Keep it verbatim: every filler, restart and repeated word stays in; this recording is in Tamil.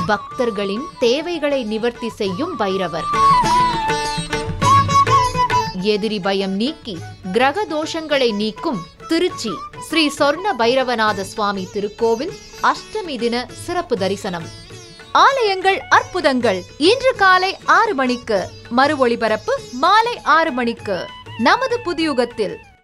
பக்தர்களின் தேவைகளை நிவர்த்தி செய்யும் பைரவர். எதிரி பயம் நீக்கி கிரக தோஷங்களை நீக்கும் திருச்சி ஸ்ரீ சொர்ண பைரவநாத சுவாமி திருக்கோவில் அஷ்டமி தின சிறப்பு தரிசனம். ஆலயங்கள் அற்புதங்கள் இன்று காலை ஆறு மணிக்கு, மறு ஒளிபரப்பு மாலை ஆறு மணிக்கு நமது புதியுகத்தில்.